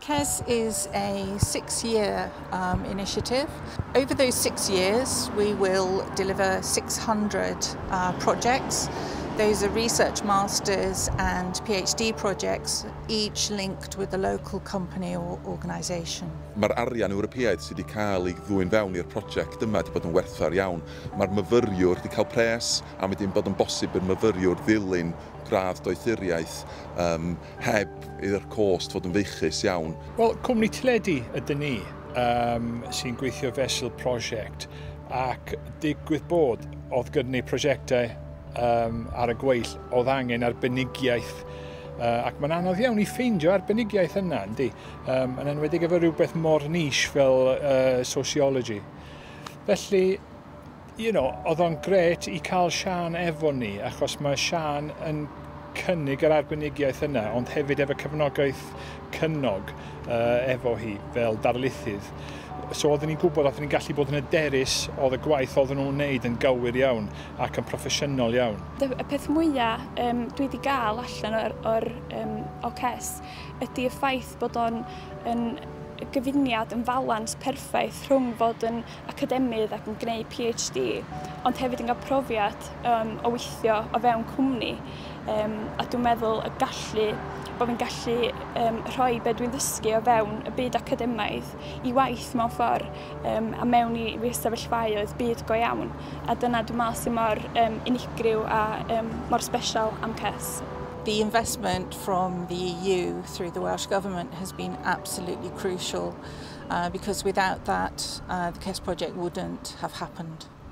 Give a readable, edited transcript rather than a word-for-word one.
KESS is a 6-year initiative. Over those 6 years, we will deliver 600 projects. Those are research masters and PhD projects, each linked with a local company or organisation. Mae'r arian Ewropeaidd sydd wedi cael ei ddwyn fewn i'r prosiect yma wedi bod yn werthfawr iawn. Mae'r myfyriwr wedi cael pres a wedi bod yn bosib i'r myfyriwr ddilyn gradd doethuriaeth heb i'r cost fod yn feichus iawn. Wel, cwmni teledu ydyn ni sy'n gweithio fesul prosiect ac digwydd bod oedd gyda ni prosiectau ar y gweill oedd angen arbenigiaeth ac mae'n anodd iawn i ffeindio arbenigiaeth yna, yndi? Yn enwedig efo rhywbeth mor niche fel sociology. Felly, oedd o'n gret i cael Sian efo ni, achos mae Sian yn cynnig yr arbenigiaeth yna, ond hefyd efo cefnogaeth cynnog efo hi fel darlithydd. So oedden ni'n gwybod oedden ni'n gallu bod yn hyderus oedd y gwaith oedden nhw'n wneud yn gywir iawn ac yn proffesiynol iawn. Y peth mwyaf dwi wedi gael allan o KESS ydy y ffaith bod o'n gyfuniad yn falans perffaith rhwng fod yn academydd ac yn gwneud PhD, ond hefyd yn cael profiad o weithio o fewn cwmni. A dwi'n meddwl bod fi'n gallu rhoi be dwi'n ddysgu o fewn y byd academaidd i waith mewn ffordd a mewn i sefyllfaoedd byd go iawn. A dyna dwi'n meddwl sy'n mor unigryw a mor special am KESS. The investment from the EU through the Welsh Government has been absolutely crucial because without that the KESS project wouldn't have happened.